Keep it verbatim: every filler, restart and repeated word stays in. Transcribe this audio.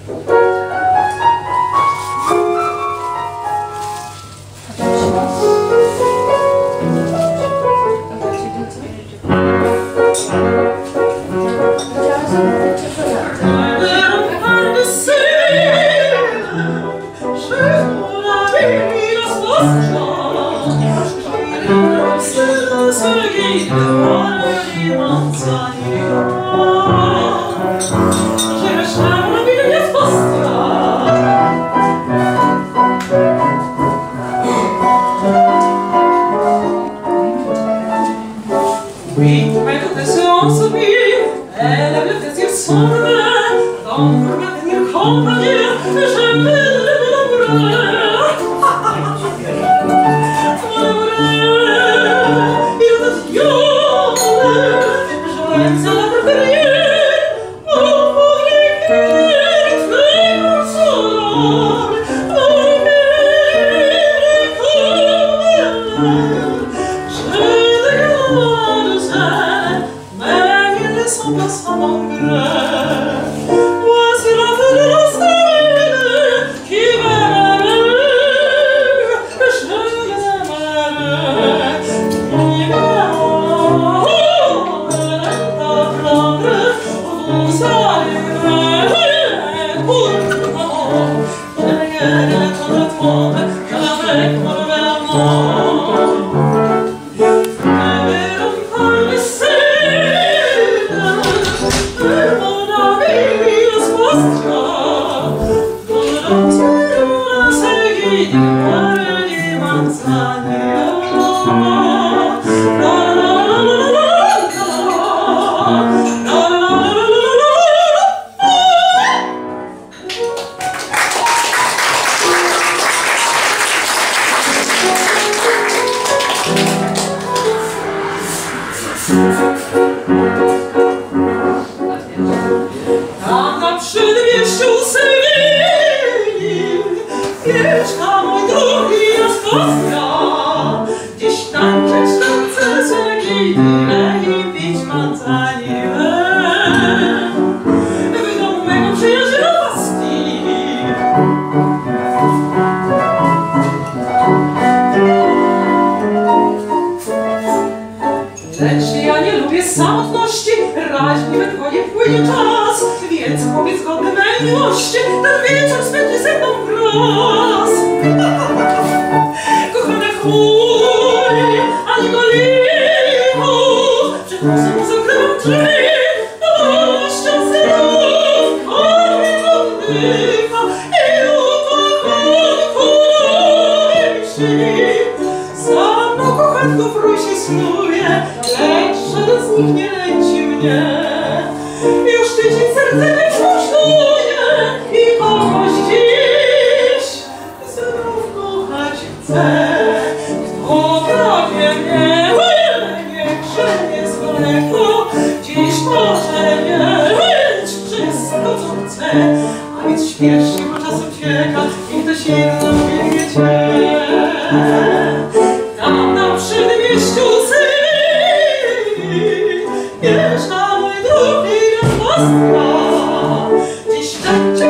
Oui, mais toutes les séances vives, elle aime le plaisir sans douleur, dans le venir compagnie, je vais l'amourer. Il est diable, je l'aime à la préférée, mon pourrier qui fait mon sort, mon mérite comme sans place à m'engrainer. Voici la fête de la semaine qui m'aimerait, je l'aimerais. Il m'aimerait, à prendre, vous saluer pour l'amour. Je regarde ton attente avec mon verre. Tam na przedwieściu Sewilli mieszka mój drugi Jastrzębia. Dziś tańczyć tańce Sergijne i pić manzanilę w domu mego przyjaciela Basti. Lecz ja nie lubię samotności, raźnie we dwoje płynie czas, więc chłopiec godny mej miłości ten wieczór spędzi ze mną wraz. Kochany chuj, ani go lichu, przed nosem mu zakrywam drzwi, miłością synów, kormi oddycha i ukochanku myśli. Za mną kochanków rój się snuje, lecz żaden z nich nie lęci mnie. Już tydzień serce mi kosztuje i kogoś dziś znów kochać chcę. Kto prawie mnie, nie grzenie z daleko, dziś może mieć wszystko co chcę. A więc śpiesznie, bo czas ucieka i ktoś inny ubiegnie cię. Tam na przedmieściu Sewilli mieszka mój drugi Jastrzębia. Dziś tańczy